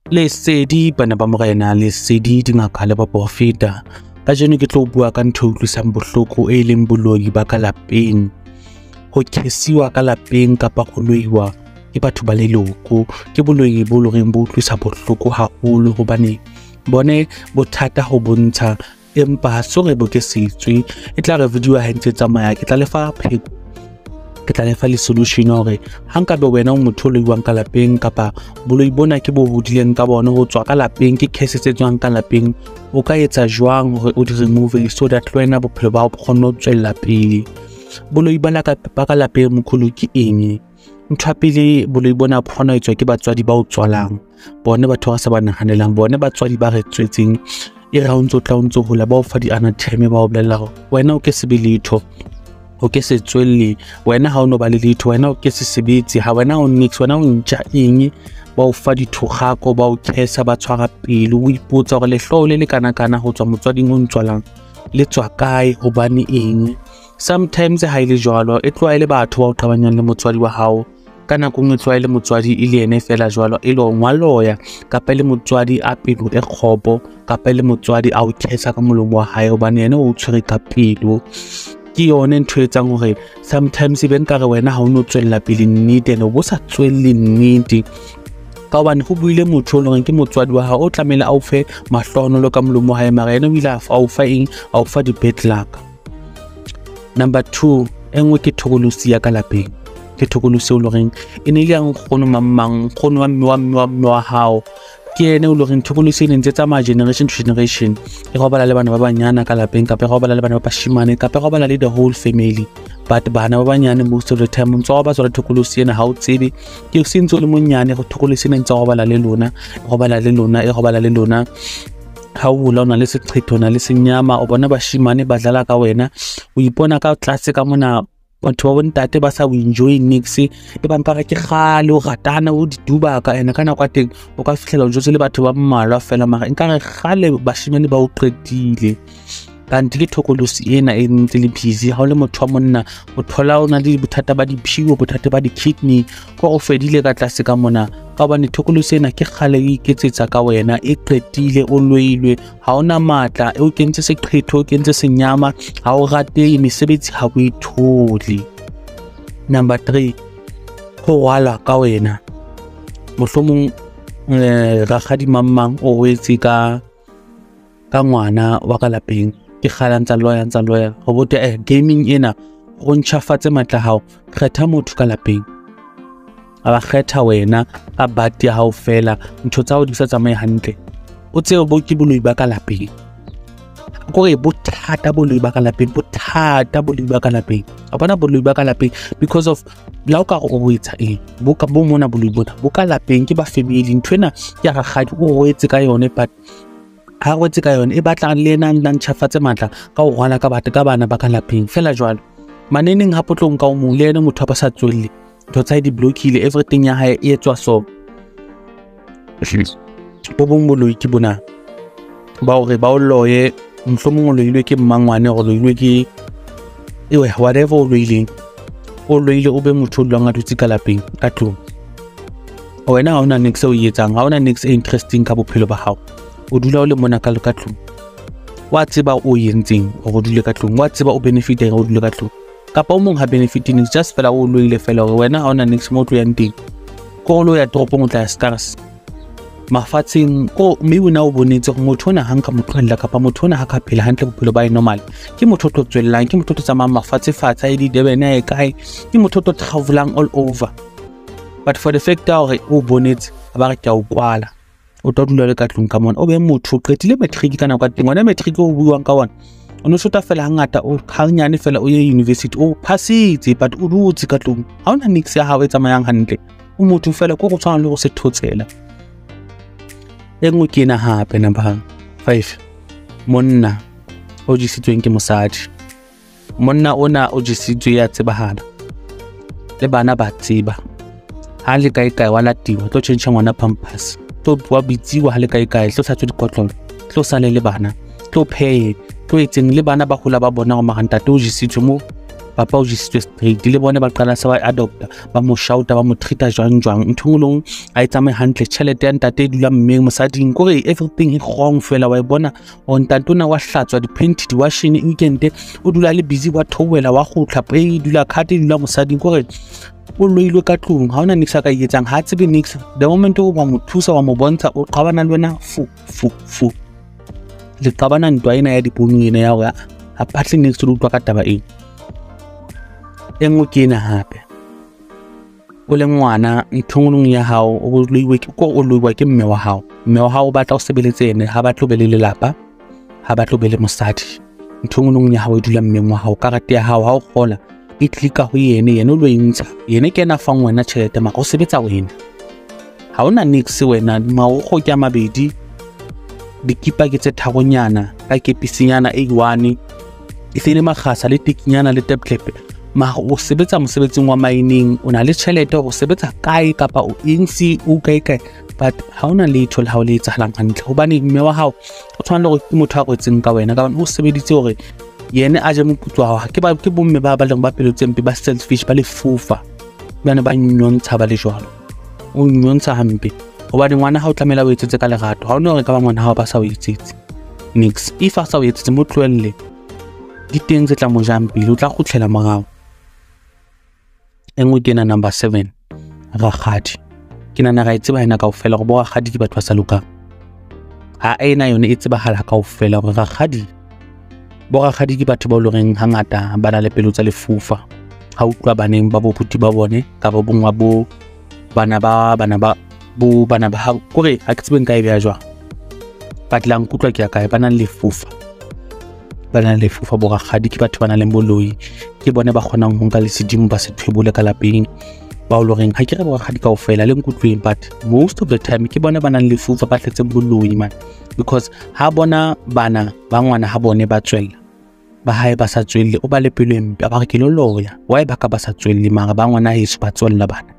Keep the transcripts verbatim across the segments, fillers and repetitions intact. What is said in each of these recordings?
Lesedi bana ba morena, lesedi dingaka le baporofeta. Ka jeno ke tlo bua ka ntho e utlwisang bohloko e leng boloi ba ka lapeng. Ho khesiwa ka lapeng kapa go loiwa ke batho ba leloko ke boloi bo loreng bo utlwisa bohloko haholo hobane bone bothata ho bontsha empa so re bo ke setswe. E tla re video ha ntse tsamaya ke tla lefa pheko ke tla lefa le solution hore ha nka be wena o motho o loiwang ka lapeng kapa boloi bona ke bo hodileng ka bona ho tswa ka lapeng ke case tse tswang ka lapeng o ka etsa jwang hore o di remove so that wena bophelo ba o kgone ho tswella pele. Boloi ba la ka ba ka lapeng mokhulu ke eng? Ntho pele boloi bona phona etswa ke batswadi ba o tswalang bone batho ba sa ba nahanelang bone batswadi ba re tswetseng e ra o ntso tla o ntso hola ba o fa di anatheme ba o bolella hore wena o ke se be letho o ke se tswelle wena ha o no ba le letho wena o ke se sebetse ha wena o nix wena o ntja eng ba o fa dithogako ba o khesa ba tshwara pele o ipotsa hore lehlole le kana kana ho tswa motswading o ntswalang le tswa kae hobane eng. Sometimes ha ile jwalo e tloa ile batho ba o qabanyang le motswadi wa hao kana go ngetswa ile motswadi ile ene fela jwalo e lo ngwaloya kapa le motswadi a pelo e khobo kapa le motswadi a o khesa ka molomo wa hae hobane ene o tshwere ka pelo. Ke yone ntho etsang hore sometimes ben ka re wena ha o no tswella pele nnete ene o bo sa tswelle nnete ka hobane go buile motho o leng ke motswadi wa hao o tlamela a o fe mahlonolo ka molomo wa hae mara ene o ile a o fa eng a o fa di bad luck. Number two engwe ke thokolosi ya ka lapeng ke thokolosi o loreng e ne ile yang khono mamang khono wa wa wa hao ke ene o loreng thokolosi ne ntse tsa ma generation to generation e go bala le bana ba banyana ka lapeng ka pe go bala le bana ba bashimane ka pe go bala le the whole family but bana ba banyane most of the time ntse ba tswa thokolosi ena ha o tsebe ke sentse le monyane go thokolosi ne ntse go bala le lona go bala le lona e go bala le lona ha o la ona le seqhetho na le senyama o bona bashimane ba dlala ka wena o ipona ka tlase ka mona batho ba bontate ba sa o enjoy nix e bang ka ke khale o ratana o di duba ka ena kana kwa teng o ka fihlela o jotse le batho ba mmalwa fela mara nka re khale bashimane ba o qetile kanti le thokolosi ena e ntse le busy ha o le motho wa monna o thola o na le bothata ba diphiwo bothata ba di kidney go o fedile ka tlase ka mona ka bane thokolosi ena ke khale e iketsetsa ka wena e qetile o loilwe ha ona matla e o kentse seqhetho o kentse senyama ha o rate mesebetsi ha o ithole. Number three ho wala ka wena mohlomong rakgadi mamang o wetse ka ka ngwana wa ka lapeng ke khala ntsa loya ntsa loya go bote eh gaming ena go ntšhafatse matla hao kgetha motho ka lapeng aba kgetha wena ka bati ya hao fela ntho tsa o di sa tsamaye hantle o tseo bo ke boloi ba ka lapeng go re bothata boloi ba ka lapeng bothata boloi ba ka lapeng a bona boloi ba ka lapeng because of la o ka go boetsa eng bo ka bo mona boloi bona bo ka lapeng ke ba family ntwena ya ga gadi o wetse ka yone but ha go tse ka yone e batla le ena nna ntšhafatse matla ka o rwana ka batho ka bana ba ka lapeng fela jwalo maneneng ha potlong ka o mong le ene motho ba sa tswelle ntho tsa di blockile everything ya hae e etswa so bo bong boloi ke bona ba o re ba o loye mhlomong o loilwe ke mmangwane go loilwe ke ewe whatever o loileng o loile o be motho o lwang a dutse ka lapeng ka tlong wena ha ona nix o yetsang ha ona nix interesting ka bophelo ba hao o dula o le mona ka ka tlong wa tseba o yentseng o go dule ka tlong wa tseba o benefit e go dule ka tlong kapa o mong ha benefiting is just fela o loile fela gore wena ha ona nix mo tlo yang teng go lo ya tropong o tla scars mafatsheng ko mme wena o bonetse go motho ona hanka motlhella kapa motho ona ha ka phela hantle bophelo ba e normal ke motho tlo tswellang ke motho tlo tsamaya mafatshe fatsa e di debene e kae ke motho tlo travelang all over but for the fact that o bonetse ba re ka o kwala o tlo dula le ka tlong ka mona o be motho o qetile matric kana kwa teng ona matric o buang ka ona o no shota fela hangata o khanyane fela o ye university o passitse but o dutse ka tlong ha ona nix ya hawe tsamayang hantle o motho fela go go tshwana le go se thotsela engwe ke na hape. Number five monna o jisitsweng ke mosadi monna ona o jisitswe ya tsebahala le bana ba tseba ha le kae kae wala tiwa tlo change ngwana pampers to bua bitsiwa ha le kae kae tlo sa tswe dikotlolo tlo sale le bana tlo pay tlo etseng le bana ba gola ba bona go magantate o jisitswe mo papa o jisitswe straight le bone ba qala se ba adopta ba mo shouta ba mo treata jwang jwang nthongolong a etsa me hantle tšhelete ya ntate dula mme mosading kore everything is wrong fela wa bona o ntate ona wa hlatswa di-paint di-washing weekend o dula le busy wa thowela wa go tlhapa e dula khate dula mosading kore o loilwe ka tlong ha ona nix ka etsang ha tsebe nix the moment o ba mo thusa wa mo bontsha o qabana le wena fu fu fu le qabana ntwa ena ya diponu ena ya ga a patle nix o utlwa ka taba e engwe ke ena hape o le ngwana nthongolong ya hao o loiwe ke ko o loiwa ke mme wa hao mme wa hao o batla o sebeletse ene ha batlo bele lelapa ha batlo bele mosadi nthongolong ya hao e dula mme wa hao karate ya hao ha o khola e tlika ho yene yene o lo intsha yene ke na fang wena tšhelete ma go sebetsa wena ha ona nix wena ma o go ke mabedi dikipa ke tse thagonyana ka kepisinyana e one e sele magasa le tikinyana le teplepe ma o sebetsa mosebetsing wa mining o na le tšhelete o sebetsa kae kapa o intsi o kae kae but ha ona letho le ha o le etsahalang hantle hobane mme wa hao o tshwana le go ke motho a go etseng ka wena ka o sebeditse hore yene a je moputso wa ke ba ke bomme ba ba leng ba pelotse mpe ba selfish ba le fufa bana ba nyontsha ba le jwalo o nyontsha hampe hobane ngwana ha o tlamela o etsetse ka lerato ha ona re ka ba ngwana ha ba sa o etsetse nix if a sa o etsetse mo tlwelle di teng tse tla mo jampile o tla khutlela morao engwe ke na number seven rakgadi ke nana ga itse ba ena kaofela go bo rakgadi ke batho ba sa lokang ha ena yone e tsebahala kaofela go rakgadi bo rakgadi ke batho ba lo reng hangata ba na le pelo tsa lefufa ha utlwa baneng ba boputi ba bone ka bo bongwa bo bana ba bana ba bo bana ba ha kore ha ke tsebeng kae bja jwa batlang kutlwa ke ya kae bana le lefufa bana le lefufa bo rakgadi ke batho bana le boloi ke bone ba kgonang ho nka le sedimo ba se thwebole ka lapeng ba o lo reng ha ke re bo rakgadi kaofela le nkutlweng but most of the time ke bone bana le lefufa ba tletse boloi man because ha bona bana ba ngwana ha bone ba tswella ba hae ba sa tswelle o ba le pelo empe ba re ke lo loya why ba ka ba sa tswelle mara ba ngwana heso ba tswella bana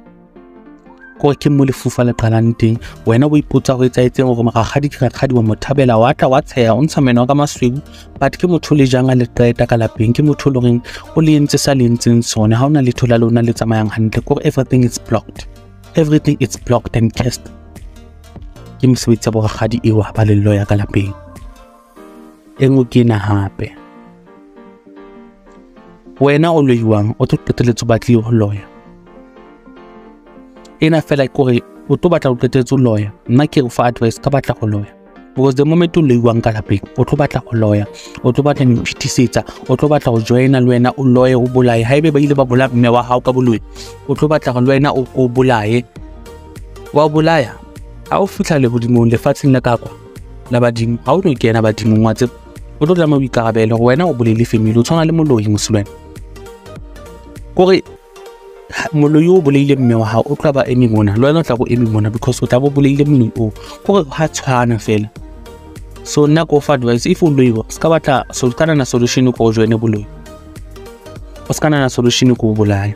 ko ke mo lefufa le qalang teng wena o ipotsa go etsa etseng gore magagadi ke rakgadi wa mothabela wa tla wa tsheya o ntsha meno ka masweu but ke motho le janga le qeta ka lapeng ke motho le reng o le ntse sa le ntseng sone ha ona le thola lona le tsamayang hantle gore everything is blocked everything is blocked and cast ke mosebetsi bo rakgadi e wa ba le loya ka lapeng engwe ke na hape wena o loiwang o tlo qeteletsa batli ho loya ena fela kore o tlo batla o qetetse loya nna ke go fa advice ka batla go loya because the moment o loiwang ka lapeng o tlo batla go loya o tlo batla go fitisetsa o tlo batla go joina le wena o loye o bolaye ha ebe ba ile ba bola mme wa hao ka boloi o tlo batla go le wena o o bolaye wa bolaya ha o fitla le bodimong le fatseng la kakwa la badimo ha o no kena badimong wa tse o tlo tla mo ikarabela go wena o bolele family o tshwana le moloi mosulwane kore moloi o boleile mme wa hao o tla ba emi mona le wena o tla go emi mona because o tla bo boleile moloi o kore ha tshwana fela so nna go fa advice if o loiwa ska batla so kana na solution ko joine boloi o ska na solution ko bolaya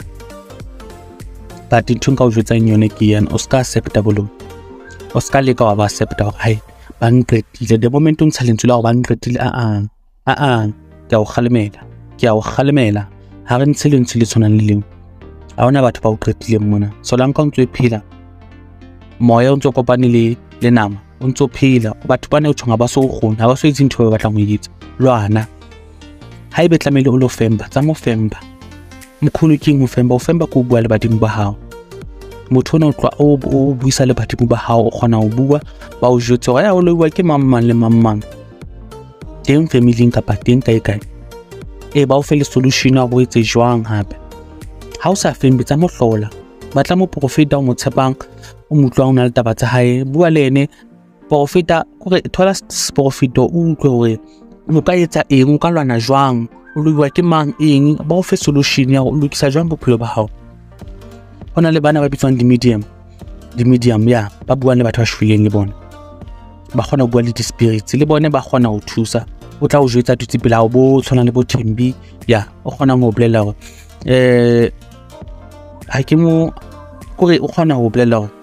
but ntho ka o jwetsa nyone ke yana o ska accepta boloi o ska le ka wa ba accepta gore hai ba nqetile the moment o ntsha lentswe la go ba nqetile a a a a ke a o khalemela ke a o khalemela ha re ntshe lentswe le tshwanang le leng a ona batho ba o qetileng mona so lang ka ntse phela moya o ntse kopane le le nama o ntse phela batho bana o tshonga ba so gona ba so itse ntho ba batlang go itse lwana ha ibe tlamele o lo femba tsa mo femba mkhulu king mo femba o femba ko bua le badimo ba hao motho ona o tla o buisa le badimo ba hao o kgona o bua ba o jotse ga ya o loiwa ke mamang le mamang teng family ka pateng kae kae e ba o fe le solution a go etse jwang hape ha o sa fembe tsa mo hlola batla mo profeta o mo tshepang o mutlwa o na le taba tsa hae bua le ene profeta gore thola profeta o utlwe gore o ka etsa eng o ka lwana jwang o loiwa ke mang eng ba o fe solution ya go lokisa jwang bophelo ba hao ona le bana ba bitswang di medium di medium ya ba bua le batho ba shwileng le bona ba khona bua le di spirits le bone ba khona ho thusa o tla o jwetsa tutsi pela o bo tshwana le bo Thembi ya o khona go bolela gore eh ha ke mo kore o khona go bolela gore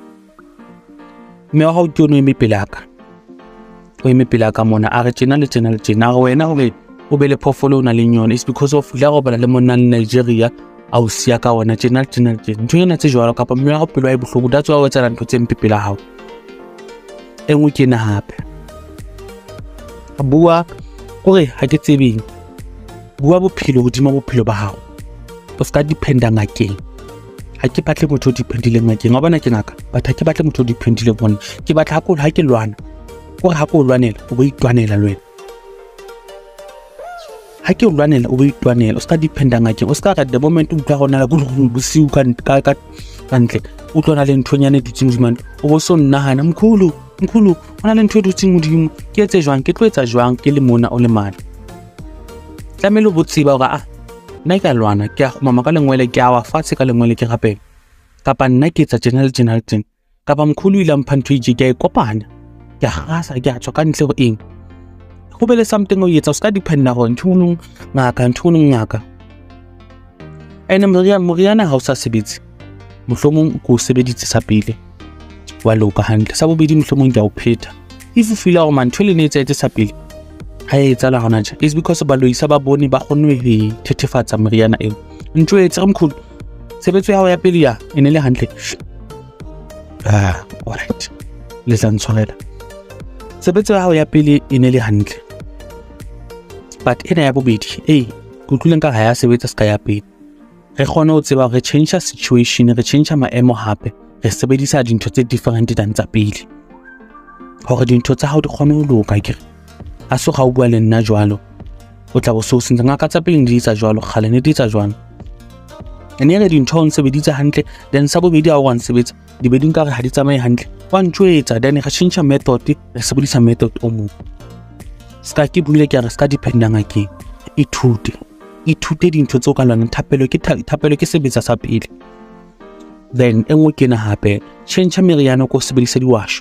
me wa go tsono eme pelaka o eme pelaka mona a re tsena le tsena le tsena go wena gore o be le phofolo na le nyone is because of la go bala le monna Nigeria a o sia ka ona tjena tjena tjena ntho ena tse jwalo kapa mme ga pelo a bohloko that's why o etsa ntho tse mpe pela hao engwe ke na hape bua ore ha ke tsebeng bua bophelo hodima bophelo ba hao o ska dependa ngakeng ha ke batle motho o dependile ngakeng ga bona ke ngaka batho ke batle motho o dependile bona ke batla ha ko ha ke lwana o ha ko lwanela o bo itwanela lwena ha ke lwanela o bo itwanela o ska dependa ngakeng o ska ka the moment o tla gona la go bosiu ka ka ka kantle o tlona le nthonyane dutsing modimo o bo so nnahana mkhulu mkhulu ona le ntho dutsing modimo ke etse jwang ke tlo etsa jwang ke le mona o le mane tlamelo botsiba ga a nna ka lwana ke a mama ka lengwele ke a wa fatshe ka lengwele ke gape kapa nna ke etsa general general thing kapa mkhulu ile mphanto ije ke ikopanya ke gasa ke a tswa ka ntle go eng go bele something o yetsa o ska dependa go ntshunung ngaka ntshunung ngaka ene moriana moriana ha o sa sebetse mohlomong ko sebeditse sa pele wa loka hantle sa bobedi mohlomong ke a o pheta if you feel like man thole ne etsa sa pele ha etsa la hona is because ba loisa ba bone ba kgonwe he thethefatsa moriana eo ntwe etsa re mkhulu sebetso ya hao ya pele ya ene le hantle ah alright le tla ntshwarela sebetso ya hao ya pele ene le hantle but ena ya bobedi eh go tluleng ka ga ya sebetsa ska ya pele re kgona ho tseba re change situation re change maemo hape re sebedisa dintho tse different than tsa pele hore dintho tsa hao di kgone ho loka ke a so ga o bua le nna jwalo o tla bo so sentse ngaka tsa pele di tsa jwalo khale ne di tsa jwalo ene re dintho on sebedisa hantle then sa bobedi a o wan sebetsa di be di nka re ha di tsamaye hantle wa ntwetsa then re change method re sebedisa method o mo ska ke buile ke re ska dependa ngakeng ithute ithute dintho tso ka lwana thapelo ke thapelo ke sebetsa sa pele then engwe ke na hape change meriana ko sebedisa diwasho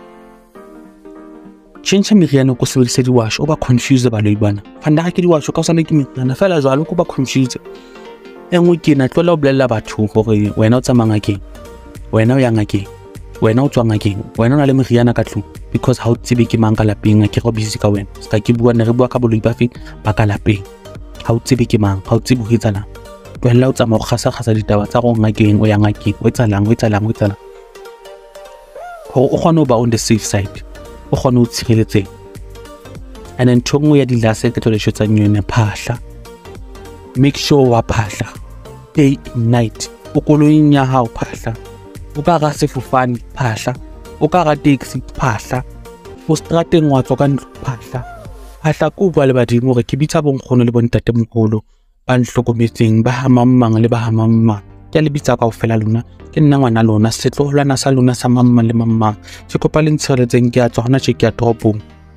change meriana ko sebedisa diwasho o ba confuse ba lo ibana fanda ke diwasho ka sana ke meriana fela jwalo ko ba confuse engwe ke na tlola o blella batho gore wena o tsamanga ke wena o ya ngakeng wena o tswa ngakeng wena o na le meriana ka tlung because ha o tsebe ke mang ka lapeng ke go busy ka wena ska ke bua ne re bua ka boloi ba feng ba ka lapeng ha o tsebe ke mang ha o tsebe ho etsana wena o tsamaya go gasa gasa ditaba tsa go ngakeng o ya ngakeng o etsalang o etsalang o etsalang ho o kgona ho ba on the safe side o kgona ho tshireletseng and then thongo ya dilase ke tlo le shotsa nyone phahla make sure wa phahla day and night o koloing ya hao phahla o ka ga sefofane phahla o ka ga taxi phahla o strateng wa tswa ka phahla phahla ko bua le badimo re ke bitsa bonkgono le bontate moholo ba nhlokometseng ba hamammang le ba hamammang ke le bitsa ka ofela lona ke nna ngwana lona setloholwana sa lona sa mamma le mamma se kopa le ntshireletseng ke a tswa hona tse ke a toropong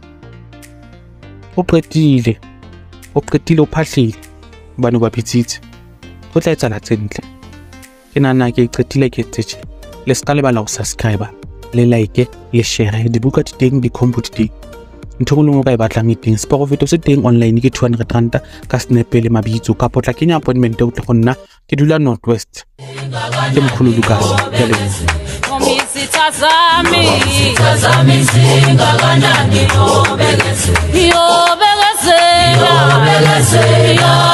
o qetile o qetile o phahlile bana ba pitsitse go tla etsa la tsentle ke nana ke qetile ke tsetse le ska le ba la subscribe le like le share di buka di teng di compute di ntho ngwe ka e batlang e teng Sporofeta se teng online ke two hundred rand ka snap le mabitso ka potla kenya appointment o tle go nna ke dula Northwest ke mkhulu Lucas ke le Omisitazami Omisitazami singakanani obegeze Yobegeze Yobegeze